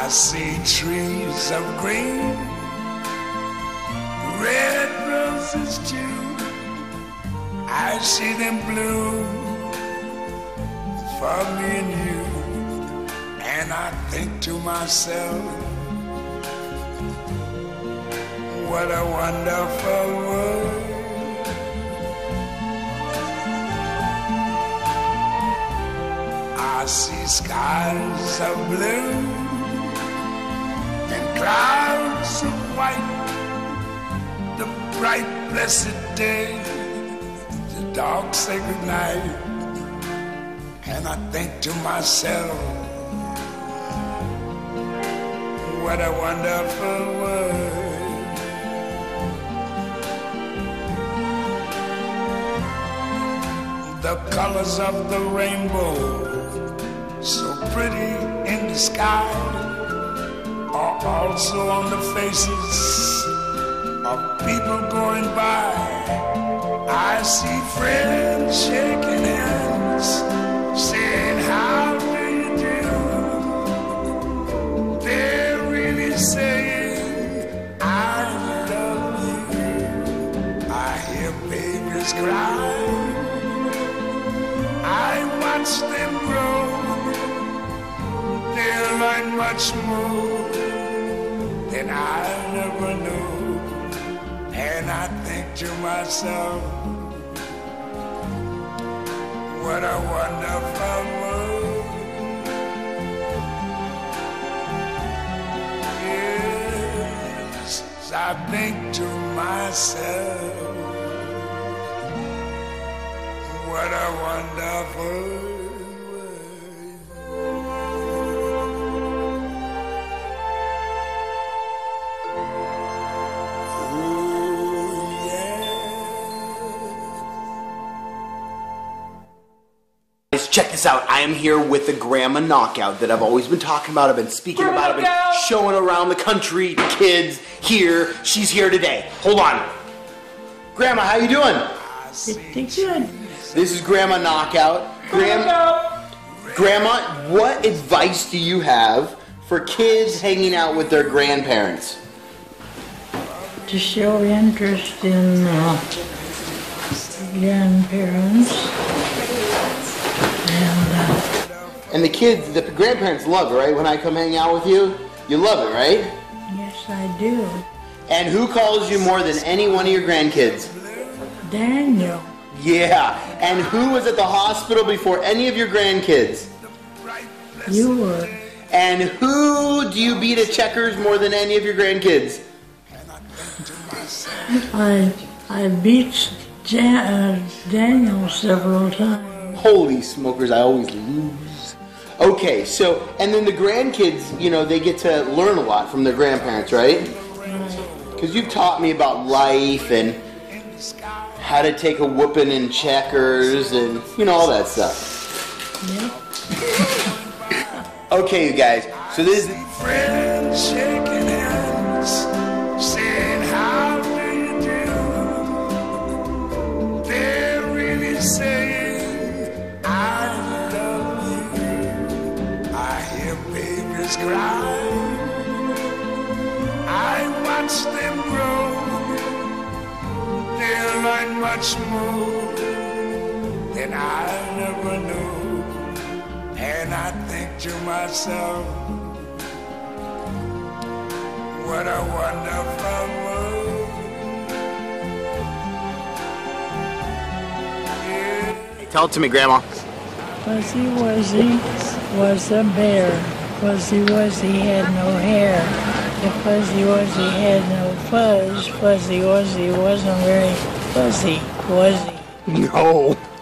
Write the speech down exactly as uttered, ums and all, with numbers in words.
I see trees of green, red roses too. I see them bloom for me and you. And I think to myself, what a wonderful world. I see skies of blue and clouds of white, the bright blessed day, the dark sacred night. And I think to myself, what a wonderful world. The colors of the rainbow, so pretty in the sky, are also on the faces of people going by. I see friends shaking hands, saying, how do you do? They're really saying, I love you. I hear babies cry, I watch them grow. They'll learn much more than I never knew. And I think to myself, what a wonderful world. Yes, I think to myself, what a wonderful world. Check this out. I am here with the Grandma Knockout that I've always been talking about. I've been speaking about. I've been showing around the country to kids here. She's here today. Hold on. Grandma, how you doing? Pretty good. This is Grandma Knockout. Grandma, Grandma, what advice do you have for kids hanging out with their grandparents? To show interest in uh, grandparents. And, uh, and the kids, the grandparents love it, right? When I come hang out with you, you love it, right? Yes, I do. And who calls you more than any one of your grandkids? Daniel. Yeah. And who was at the hospital before any of your grandkids? You were. And who do you beat at checkers more than any of your grandkids? I I beat Jan, uh, Daniel several times. Holy smokers, I always lose. Okay, so, and then the grandkids, you know, they get to learn a lot from their grandparents, right? Because you've taught me about life and how to take a whooping in checkers and, you know, all that stuff. Yep. Okay, you guys, so this is... Friends shaking hands, saying, how do you do? They're really saying, cry. I watch them grow. They'll learn much more than I never knew. And I think to myself, what a wonderful world. Yeah. Tell it to me, Grandma. Fuzzy Wuzzy was a bear. Fuzzy Wuzzy had no hair. If Fuzzy Wuzzy had no fuzz, Fuzzy Wuzzy wasn't very fuzzy, was he? No.